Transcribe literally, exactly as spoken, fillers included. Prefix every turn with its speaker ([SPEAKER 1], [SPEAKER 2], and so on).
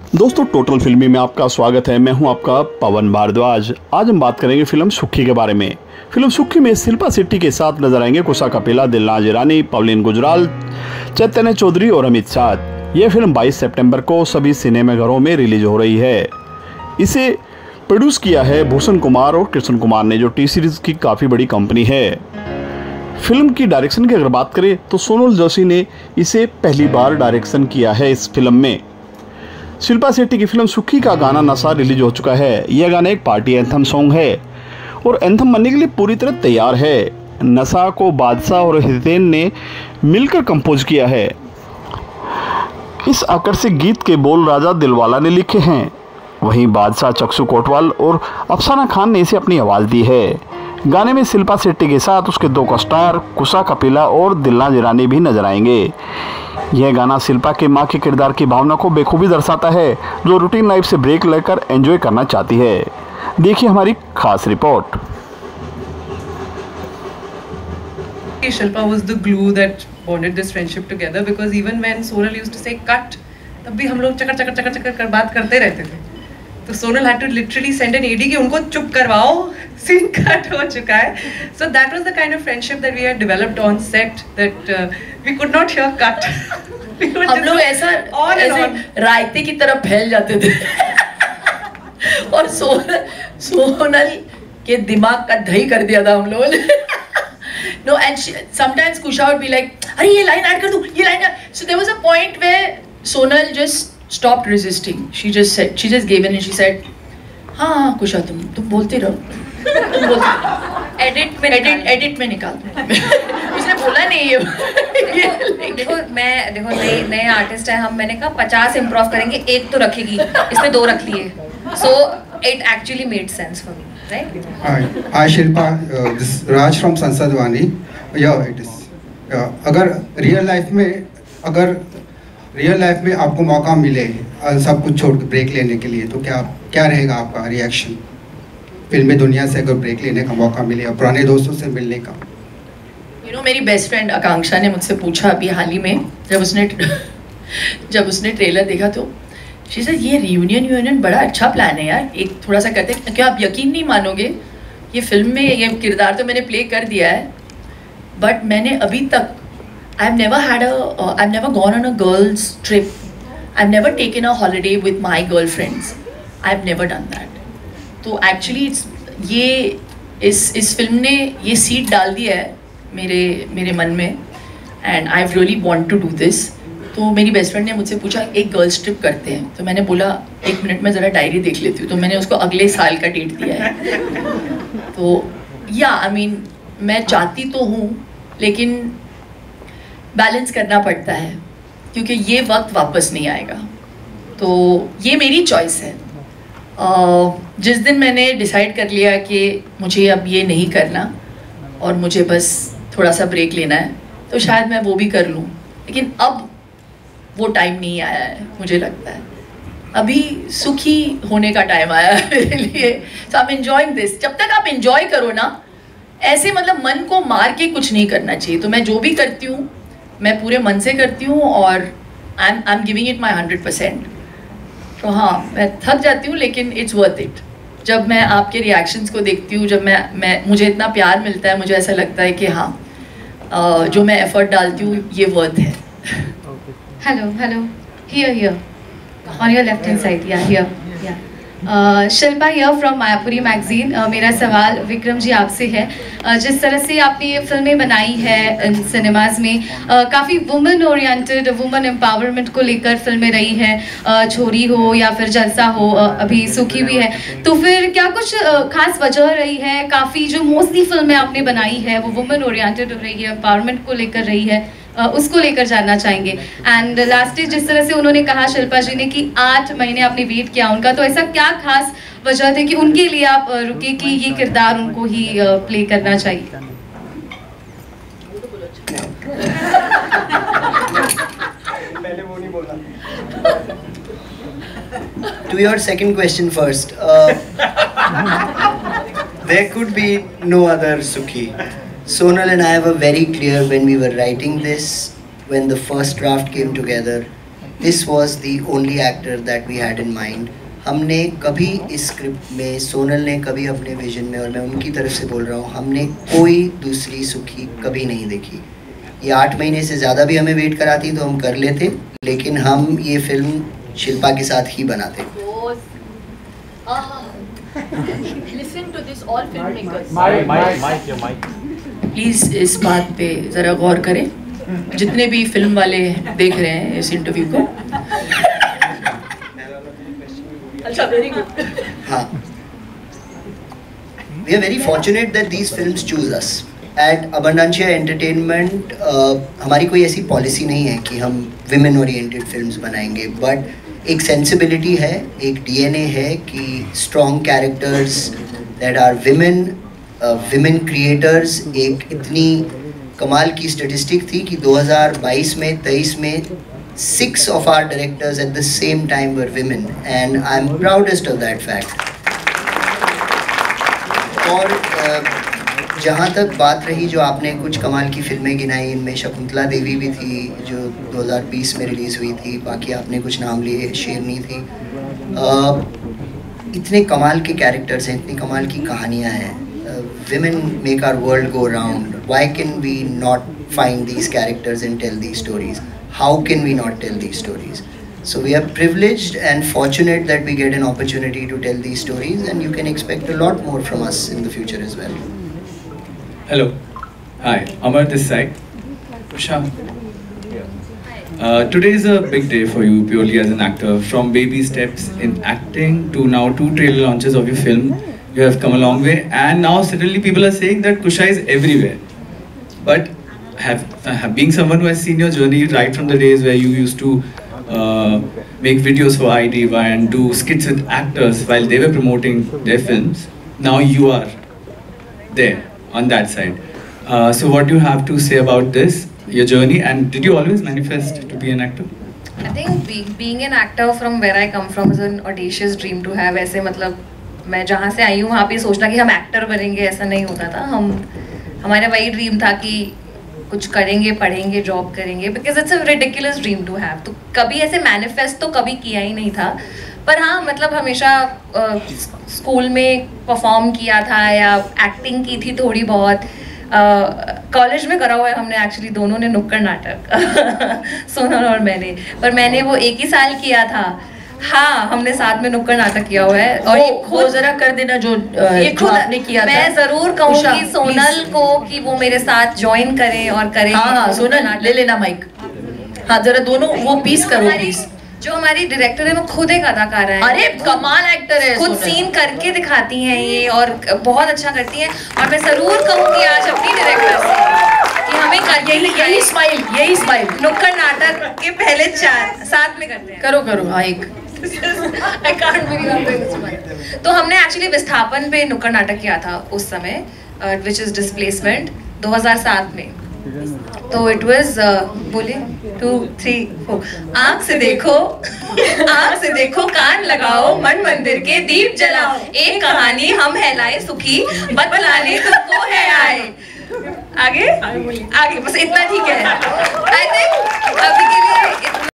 [SPEAKER 1] दोस्तों टोटल फिल्मी में आपका स्वागत है। मैं हूं आपका पवन भारद्वाज। आज हम बात करेंगे फिल्म सुखी के बारे में। फिल्म सुखी में शिल्पा शेट्टी के साथ नजर आएंगे कुशा कपिला, दिलनाज ईरानी, पवलीन गुजराल, चैतन्य चौधरी और अमित शाह। यह फिल्म बाईस सितंबर को सभी सिनेमाघरों में रिलीज हो रही है। इसे प्रोड्यूस किया है भूषण कुमार और कृष्ण कुमार ने, जो टी सीरीज की काफ़ी बड़ी कंपनी है। फिल्म की डायरेक्शन की अगर बात करें तो सोनल जोशी ने इसे पहली बार डायरेक्शन किया है। इस फिल्म में शिल्पा शेट्टी की फिल्म सुखी का गाना नशा रिलीज हो चुका है। यह गाना एक पार्टी एंथम सॉन्ग है और एंथम बनने के लिए पूरी तरह तैयार है। नशा को बादशाह और हितेन ने मिलकर कंपोज किया है। इस आकर्षक गीत के बोल राजा दिलवाला ने लिखे हैं, वहीं बादशाह चक्षु कोटवाल और अफसाना खान ने इसे अपनी आवाज़ दी है। गाने में शिल्पा शेट्टी के साथ उसके दो को-स्टार कुशा कपिला और दिलनाज ईरानी भी नजर आएंगे। यह गाना शिल्पा के मां के किरदार की भावना को बेखूबी दर्शाता है, जो रूटीन लाइफ से ब्रेक लेकर एंजॉय करना चाहती है। देखिए हमारी खास report.
[SPEAKER 2] Shilpa was the glue that bonded this friendship together because even when Sonal used to say cut, तब भी हम लोग चकर चकर चकर चकर कर बात करते रहते थे। तो Sonal had to literally send an A D कि उनको चुप करवाओ, scene cut हो चुका है। So that was the kind of friendship that we had developed on set that uh, we could not hear cut.
[SPEAKER 3] हम लोग ऐसा ऐसे रायते की तरफ फैल जाते थे और सोनल सोनल के दिमाग का दही कर दिया था हम लोगों ने। No, and she, sometimes Kusha would be like, अरे ये लाइन ऐड कर दूँ, ये line. So there was a point where Sonal just stopped resisting. She just said, she just gave in and she said, हाँ हाँ Kusha तुम तुम बोलते रहो, तुम बोलते।
[SPEAKER 2] एडिट में
[SPEAKER 3] एडिट एडिट में निकाल दो। उसने बोला नहीं ये।
[SPEAKER 2] देखो मैं देखो नए नए आर्टिस्ट हैं हम, मैंने कहा पचास इम्प्रोव करेंगे, एक तो रखेगी, इसने दो रख लिए। So it actually made sense for me. Right?
[SPEAKER 4] Hi, hi Shilpa. Uh, this is Raj from Sansad Wani. Yeah, it is. Uh, अगर रियल लाइफ में अगर रियल लाइफ में आपको मौका मिले सब कुछ छोड़ के ब्रेक लेने के लिए, तो क्या क्या रहेगा आपका रिएक्शन? फिल्मी दुनिया से अगर ब्रेक लेने का मौका मिले और पुराने दोस्तों से मिलने का।
[SPEAKER 3] You know, मेरी बेस्ट फ्रेंड आकांक्षा ने मुझसे पूछा अभी हाल ही में, जब उसने जब उसने ट्रेलर देखा तो शी सेड ये रियूनियन यूनियन बड़ा अच्छा प्लान है यार, एक थोड़ा सा करते हैं। क्या आप यकीन नहीं मानोगे, ये फिल्म में ये किरदार तो मैंने प्ले कर दिया है, बट मैंने अभी तक I have never had a I have never gone on a girls trip, I have never taken a holiday with my girlfriends, I have never done that. तो एक्चुअली इट्स ये इस इस फिल्म ने ये seed डाल दिया है मेरे मेरे मन में, and I really want to do this. तो मेरी बेस्ट फ्रेंड ने मुझसे पूछा एक गर्ल्स ट्रिप करते हैं, तो मैंने बोला एक मिनट में ज़रा डायरी देख लेती हूँ। तो मैंने उसको अगले साल का डेट दिया है। तो या आई मीन मैं चाहती तो हूँ, लेकिन बैलेंस करना पड़ता है क्योंकि ये वक्त वापस नहीं आएगा। तो ये मेरी चॉइस है। uh, जिस दिन मैंने डिसाइड कर लिया कि मुझे अब ये नहीं करना और मुझे बस थोड़ा सा ब्रेक लेना है, तो शायद मैं वो भी कर लूँ, लेकिन अब वो टाइम नहीं आया है। मुझे लगता है अभी सुखी होने का टाइम आया है मेरे लिए। So I am enjoying this. जब तक आप एंजॉय करो ना, ऐसे मतलब मन को मार के कुछ नहीं करना चाहिए। तो मैं जो भी करती हूँ मैं पूरे मन से करती हूँ और I am I am giving it my hundred percent. तो हाँ, मैं थक जाती हूँ लेकिन इट्स वर्थ इट। जब मैं आपके रिएक्शंस को देखती हूँ, जब मैं मैं मुझे इतना प्यार मिलता है, मुझे ऐसा लगता है कि हाँ जो मैं एफर्ट डालती हूँ ये वर्थ है।
[SPEAKER 5] Hello, hello. Here, here. On your left hand side. Yeah, here. Yeah. Uh, Shilpa here from Mayapuri magazine. uh, मेरा सवाल विक्रम जी आपसे है। uh, जिस तरह से आपने ये फिल्में बनाई है सिनेमाज में, uh, काफ़ी वुमेन ओरिएंटेड, वुमेन एम्पावरमेंट को लेकर फिल्में रही हैं, uh, छोरी हो या फिर जलसा हो, uh, अभी सुखी भी है। तो फिर क्या कुछ uh, खास वजह रही है? काफ़ी जो मोस्टली फिल्में आपने बनाई है वो वुमेन ओरिएंटेड रही है, एम्पावरमेंट को लेकर रही है, Uh, उसको लेकर जानना चाहेंगे। एंड लास्ट जिस तरह से उन्होंने कहा शिल्पा जी ने कि आठ महीने आपने वेट किया उनका, तो ऐसा क्या खास वजह थी कि उनके लिए आप uh, रुके कि ये किरदार उनको ही uh, प्ले करना चाहिए?
[SPEAKER 6] To your second question first, uh, there could be no other Sukhi. Sonal and I were very clear when we were writing this, when the first draft came together, this was the only actor that we had in mind. हमने कभी इस script में, सोनल ने कभी अपने vision में, और मैं उनकी तरफ से बोल रहा हूँ, हमने कोई दूसरी सुखी कभी नहीं देखी. ये आठ महीने से ज़्यादा भी हमें वेट कराती तो हम कर लेते, लेकिन हम ये फिल्म शिल्पा के साथ ही बनाते.
[SPEAKER 3] Listen to this, all filmmakers. Please इस बात पे ज़रा गौर करें, जितने भी फिल्म वाले देख रहे हैं इस इंटरव्यू को. अच्छा, वेरी गुड.
[SPEAKER 6] हाँ, we are very fortunate that these films choose us. At Abundancia Entertainment uh, हमारी कोई ऐसी पॉलिसी नहीं है कि हम women oriented films बनाएंगे, but एक sensibility है, एक D N A है कि strong characters that are women, uh, women creators. एक इतनी कमाल की statistic थी कि दो हज़ार बाईस में, तेईस में six of our directors at the same time were women, and I'm proudest of that fact. और uh, जहाँ तक बात रही जो आपने कुछ कमाल की फिल्में गिनाई, इनमें शकुंतला देवी भी थी जो दो हज़ार बीस में रिलीज़ हुई थी, बाकी आपने कुछ नाम लिए, शेरनी थी. uh, इतने कमाल के कैरेक्टर्स हैं, इतनी कमाल की कहानियाँ हैं. Women make our world go round. Why can we not find these characters and tell these stories? How can we not tell these stories? So we are privileged and fortunate that we get an opportunity to tell these stories, and you can expect a lot more from us in the future as well.
[SPEAKER 7] Hello, hi, Amar this side. Usha. Uh, today is a big day for you purely as an actor. From baby steps in acting to now two trailer launches of your film, you have come a long way, and now suddenly people are saying that Kusha is everywhere. But have, uh, being someone who has seen your journey right from the days where you used to uh, make videos for iDiva and do skits with actors while they were promoting their films, now you are there on that side. Uh, so what do you have to say about this, your journey, and did you always manifest to be an actor?
[SPEAKER 5] I think be, being an actor from where I come from is an audacious dream to have. ऐसे मतलब मैं जहाँ से आई हूँ वहाँ पे सोचना कि हम एक्टर बनेंगे ऐसा नहीं होता था. हम हमारा वही ड्रीम था कि कुछ करेंगे, पढ़ेंगे, जॉब करेंगे, because it's a ridiculous dream to have. तो कभी ऐसे मैनिफेस्ट तो कभी किया ही नहीं था. पर हाँ, मतलब हमेशा स्कूल में परफॉर्म किया था या एक्टिंग की थी थोड़ी बहुत. कॉलेज uh, में करा हुआ है हमने एक्चुअली, दोनों ने नुक्कड़ नाटक सोनल और मैंने. पर मैंने वो एक ही साल किया था. हाँ, हमने साथ में नुक्कड़ नाटक किया हुआ है. और ये खुद जरा कर देना जो ये खुद आपने किया. मैं जरूर कहूँगी सोनल को कि वो मेरे साथ ज्वाइन करें और करें. हाँ हाँ सोनल ले लेना माइक. हाँ जरा दोनों वो पीस करो प्लीज. जो हमारी डायरेक्टर है वो खुद एक अदाकारा है. अरे कमाल एक्टर है. खुद सीन करके दिखाती हैं ये और बहुत अच्छा करती हैं. और मैं जरूर कहूँगी आज अपनी डायरेक्टर से कि हमें कर यही यही स्माइल यही स्माइल नुक्कड़ नाटक के पहले चार साथ में करते हैं. करो करो हाँ एक. I can't believe I'm doing this one. तो हमने एक्चुअली विस्थापन पे नुक्कड़ नाटक किया था उस समय, विच इज डिस्प्लेसमेंट दो हज़ार सात में. तो इट वाज बोले टू थ्री फोर. आँख से देखो, आँख से देखो, कान लगाओ, मन मंदिर के दीप जलाओ, एक कहानी हम है लाए सुखी, बतलाने तुमको है आए. आगे आगे बस इतना ठीक है. आई थिंक अभी के लिए